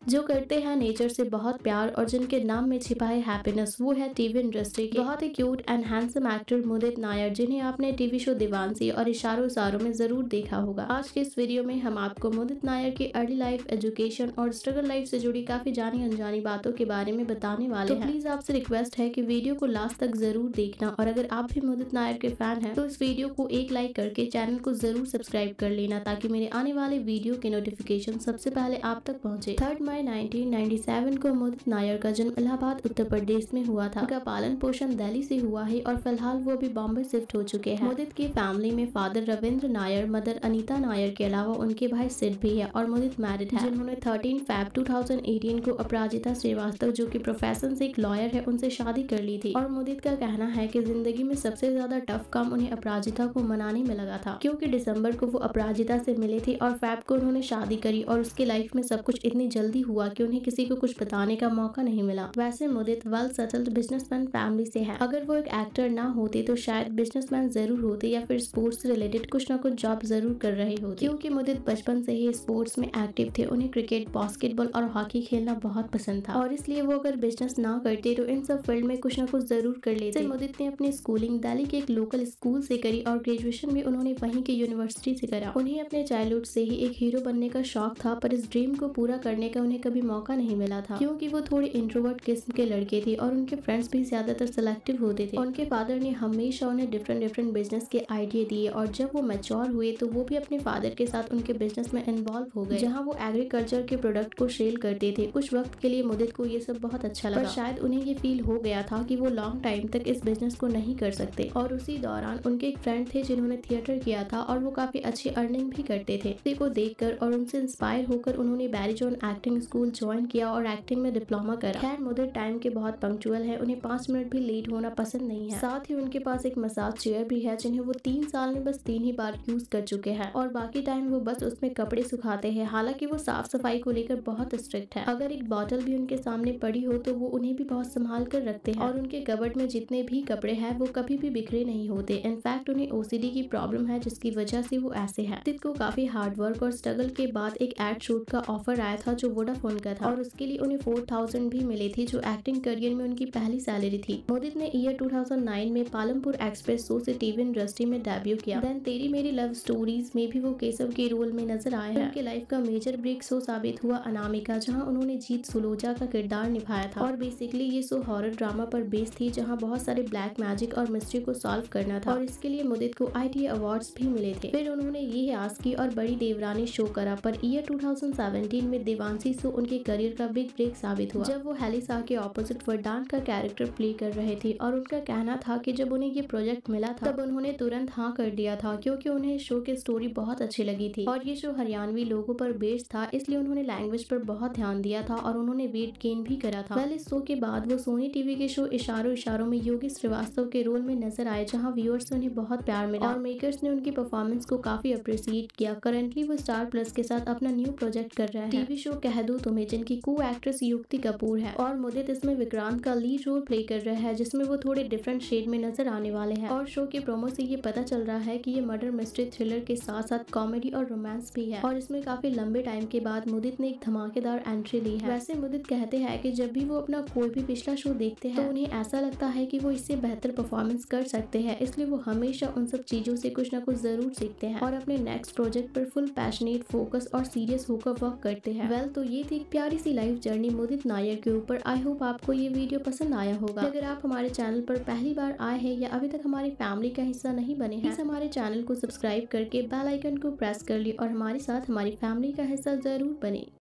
जो करते हैं नेचर से बहुत प्यार और जिनके नाम में छिपा है हैप्पीनेस, वो है टीवी इंडस्ट्री के बहुत ही cute and handsome actor Mudit Nair, जिन्हें आपने टीवी शो दीवानसी और इशारों इशारों में जरूर देखा होगा। आज के इस वीडियो में हम आपको मुदित नायर की अर्ली लाइफ, एजुकेशन और स्ट्रगल लाइफ से जुड़ी काफी जानी अनजानी बातों के बारे में बताने वाले हैं। प्लीज आपसे रिक्वेस्ट है कि वीडियो को लास्ट तक जरूर देखना, और अगर आप भी मुदित नायर के फैन हैं तो इस वीडियो को एक लाइक करके चैनल को जरूर सब्सक्राइब कर लेना, ताकि मेरे आने वाले वीडियो के नोटिफिकेशन सबसे पहले आप तक पहुंचे। 3 मई 1997 को मुदित नायर का जन्म इलाहाबाद उत्तर प्रदेश में हुआ था। उनका पालन पोषण दिल्ली से हुआ है और फिलहाल वो अभी बॉम्बे शिफ्ट हो चुके हैं। मुदित की फैमिली में फादर रविंद्र नायर, मदर अनीता नायर के अलावा उनके भाई सिड भी है और मुदित मैरिड है, जिन्होंने 13 फैब 2018 को अपराजिता श्रीवास्तव, जो कि प्रोफेशन से एक लॉयर है, उनसे शादी कर ली थी। और मुदित का कहना है कि जिंदगी में सबसे ज्यादा टफ काम उन्हें अपराजिता को मनाने में लगा था, क्योंकि दिसंबर को वो अपराजिता से मिले थे और फैब को उन्होंने शादी करी, और उसके लाइफ में सब कुछ इतनी जल्दी हुआ कि उन्हें किसी को कुछ बताने का मौका नहीं मिला। वैसे Mudit well settled businessman family से है। अगर वो एक एक्टर ना होते तो शायद बिजनेसमैन जरूर होते या फिर स्पोर्ट्स से रिलेटेड कुछ ना कुछ जॉब जरूर कर रहे होते, क्योंकि मुदित बचपन से ही स्पोर्ट्स में एक्टिव थे। उन्हें क्रिकेट, बास्केटबॉल और हॉकी खेलना बहुत पसंद था, और इसलिए वो अगर बिजनेस ना करते तो इन सब फील्ड में कुछ ना कुछ जरूर कर लेते। मुदित ने अपनी स्कूलिंग दिल्ली के एक लोकल स्कूल से करी और ग्रेजुएशन भी उन्होंने वहीं के यूनिवर्सिटी से करा। उन्हें अपने चाइल्डहुड से ही एक हीरो बनने का शौक था, पर इस ड्रीम को पूरा करने का उन्हें कभी मौका नहीं मिला था, क्योंकि वो थोड़े इंट्रोवर्ट किस्म के लड़के थे और उनके फ्रेंड्स भी ज्यादातर सिलेक्टिव होते थे। उनके फादर ने हमेशा उन्हें डिफरेंट बिजनेस के आइडिया दिए, और जब वो मैच्योर हुए तो वो भी अपने फादर के साथ उनके बिजनेस में इन्वॉल्व हो गए, जहाँ वो एग्रीकल्चर के प्रोडक्ट को सेल करते थे। कुछ वक्त के लिए मुदित को ये सब बहुत अच्छा लगा, पर शायद उन्हें ये फील हो गया था कि वो लॉन्ग टाइम तक इस बिजनेस को नहीं कर सकते। और उसी दौरान उनके एक फ्रेंड थे जिन्होंने थिएटर किया था, और वो काफी अच्छी अर्निंग भी करते थे। उसी को देखकर और उनसे इंस्पायर होकर उन्होंने बैरिजोन एक्टिंग स्कूल ज्वाइन किया और एक्टिंग में डिप्लोमा करा। खैर मुदित टाइम के बहुत पंक्चुअल है, उन्हें 5 मिनट भी लेट होना पसंद नहीं है। साथ ही उनके पास एक मसाज चेयर भी है, जिन्हें वो 3 साल में बस 3 ही बार यूज कर चुके हैं, और बाकी टाइम वो बस उसमें कपड़े सुखाते हैं। हालांकि वो साफ सफाई को लेकर बहुत स्ट्रिक्ट है। अगर एक बॉटल भी उनके सामने पड़ी हो तो वो उन्हें भी बहुत संभाल कर रखते हैं, और उनके कबर्ड में जितने भी कपड़े हैं वो कभी भी बिखरे नहीं होते। इनफैक्ट उन्हें ओसीडी की प्रॉब्लम है, जिसकी वजह से वो ऐसे है। मुदित को काफी हार्ड वर्क और स्ट्रगल के बाद एक एड शूट का ऑफर आया था, जो वोडाफोन का था, और उसके लिए उन्हें 4000 भी मिले थे, जो एक्टिंग करियर में उनकी पहली सैलरी थी। मुदित ने ईयर 2009 में पालमपुर एक्सप्रेस शो से टीवी इंडस्ट्री में डेब्यू किया। देन तेरी मेरी लव स्टोरीज में भी वो केशव के रोल में नजर आए हैं। उनके लाइफ का मेजर ब्रेक शो साबित हुआ अनामिका, जहां उन्होंने जीत सुलोचा का किरदार निभाया था, और बेसिकली ये शो हॉरर ड्रामा पर बेस्ड थी, जहां बहुत सारे ब्लैक मैजिक और मिस्ट्री को सॉल्व करना था, और इसके लिए मुदित को ITA अवार्ड्स भी मिले थे। फिर उन्होंने ये आस्की और बड़ी देवरानी शो करा, पर ईयर 2017 में दीवानसी शो उनके करियर का बिग ब्रेक साबित हुआ, जब वो हेलिसा के ऑपोजिट वरदान का कैरेक्टर प्ले कर रहे थे। और उनका कहना था कि जब उन्हें ये प्रोजेक्ट मिला था तब उन्होंने तुरंत हाँ कर दिया था, क्योंकि उन्हें शो की स्टोरी बहुत अच्छी लगी थी, और ये शो हरियाणवी लोगों पर बेस्ड था, इसलिए उन्होंने लैंग्वेज पर बहुत ध्यान दिया था, और उन्होंने वेट गेन भी करा था। इस शो के बाद वो सोनी टीवी के शो इशारों इशारों में योगी श्रीवास्तव के रोल में नजर आए, जहाँ व्यूअर्स से उन्हें बहुत प्यार मिला, और मेकर्स ने उनकी परफॉर्मेंस को काफी अप्रिशिएट किया। करंटली वो स्टार प्लस के साथ अपना न्यू प्रोजेक्ट कर रहे हैं, टीवी शो कह दूं तुम्हें, जिनकी को एक्ट्रेस युक्ति कपूर है, और मुदित इसमें विक्रांत का लीड रोल प्ले कर रहा है, जिसमें वो थोड़े डिफरेंट शेड में नजर आने वाले हैं। और शो के प्रोमो से ये पता चल रहा है कि ये मर्डर मिस्ट्री थ्रिलर के साथ साथ कॉमेडी और रोमांस भी है, और इसमें काफी लंबे टाइम के बाद मुदित ने एक धमाकेदार एंट्री ली है। वैसे मुदित कहते हैं कि जब भी वो अपना कोई भी पिछला शो देखते हैं तो उन्हें ऐसा लगता है कि वो इससे बेहतर परफॉर्मेंस कर सकते हैं, इसलिए वो हमेशा उन सब चीजों से कुछ ना कुछ जरूर सीखते हैं, और अपने नेक्स्ट प्रोजेक्ट पर फुल पैशनेट, फोकस और सीरियस होकर वर्क करते हैं। तो ये थी एक प्यारी सी लाइफ जर्नी मुदित नायर के ऊपर। आई होप आपको ये वीडियो पसंद आया होगा। अगर आप हमारे चैनल पर पहली बार आए हैं या अभी तक हमारी फैमिली का हिस्सा नहीं बने हैं, प्लीज हमारे चैनल को सब्सक्राइब करके बेल आइकन को प्रेस कर लिए और हमारे साथ हमारी फैमिली का हिस्सा जरूर बने।